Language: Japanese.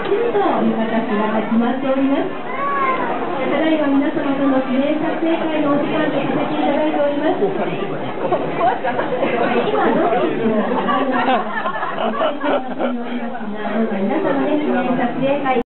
ちりという形が決まっております。ただいま皆様との記念撮影会のお時間とさせていただいております。今どうですか？皆様で記念撮影会